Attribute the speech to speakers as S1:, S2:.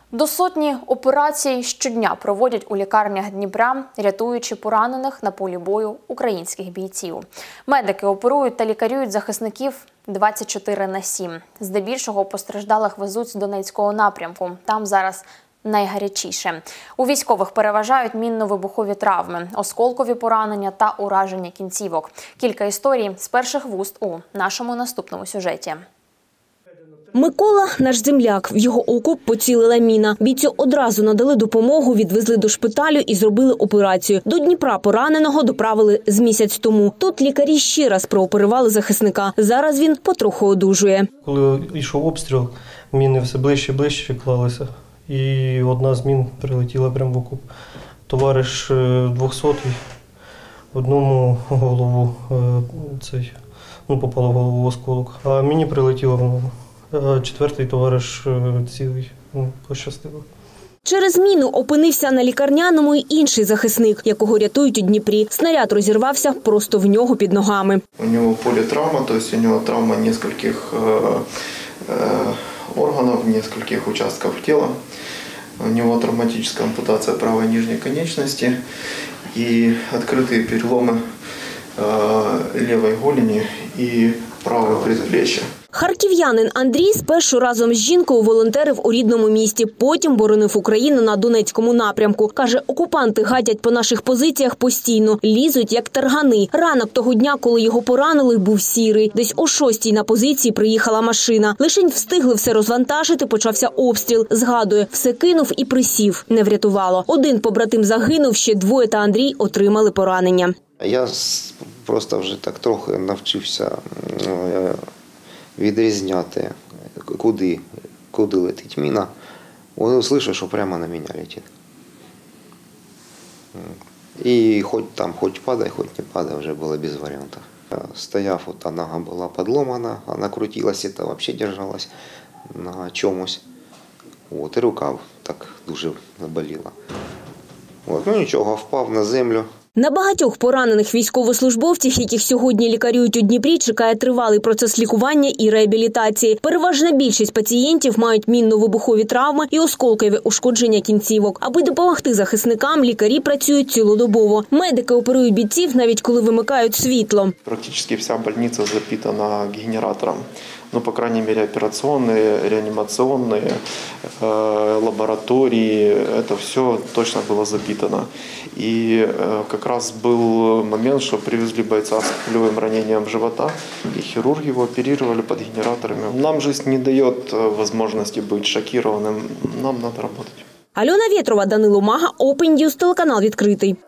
S1: До сотні операцій щодня проводять у лікарнях Дніпра, рятуючи поранених на полі бою українських бійців. Медики оперують та лікарюють захисників 24/7. Здебільшого постраждалих везуть з Донецького напрямку. Там зараз найгарячіше. У військових переважають мінно-вибухові травми, осколкові поранення та ураження кінцівок. Кілька історій з перших вуст у нашому наступному сюжеті.
S2: Микола – наш земляк. В його окоп поцілила міна. Бійцю одразу надали допомогу, відвезли до шпиталю і зробили операцію. До Дніпра пораненого доправили з місяць тому. Тут лікарі ще раз прооперували захисника. Зараз він потроху одужує.
S3: Коли йшов обстріл, міни все ближче і ближче клалися. І одна з мін прилетіла прямо в окоп. Товариш 200-й, одному голову попало в голову осколок, а мені прилетіло в ногу. Четвертий товариш цілий, пощастило.
S2: Через міну опинився на лікарняному й інший захисник, якого рятують у Дніпрі. Снаряд розірвався просто в нього під ногами.
S4: У нього політравма, тобто у нього травма нескольких органів, нескольких участків тіла. У него травматическая ампутация правой нижней конечности и открытые переломы левой голени и правого предплечья.
S2: Харків'янин Андрій спершу разом з жінкою волонтерив у рідному місті, потім боронив Україну на Донецькому напрямку. Каже, окупанти гадять по наших позиціях постійно, лізуть як таргани. Ранок того дня, коли його поранили, був сірий. Десь о 6-й на позиції приїхала машина. Лишень встигли все розвантажити, почався обстріл. Згадує, все кинув і присів. Не врятувало. Один побратим загинув, ще двоє та Андрій отримали поранення.
S5: Я просто вже так трохи навчився відрізняти, куди летить міна. Слышу, що прямо на мене летить. І хоч падай, хоч не падай, вже було без варіантів. Стояв, та нога була подломана, вона крутилася, та взагалі держалась на чомусь. І рука так дуже заболіла. Нічого, впав на землю.
S2: На багатьох поранених військовослужбовців, яких сьогодні лікарюють у Дніпрі, чекає тривалий процес лікування і реабілітації. Переважна більшість пацієнтів мають мінно-вибухові травми і осколкові ушкодження кінцівок. Аби допомогти захисникам, лікарі працюють цілодобово. Медики оперують бійців, навіть коли вимикають світло.
S4: Практично вся больниця запитана генератором. По крайней мере, операционные, реанимационные, лаборатории, это все точно было запитано. И как раз был момент, что привезли бойца с пулевым ранением живота, и хирурги его оперировали под генераторами. Нам жизнь не дает возможности быть шокированным, нам надо работать.
S2: Альона Вєтрова, Данило Мага, Open News, телеканал «Відкритий».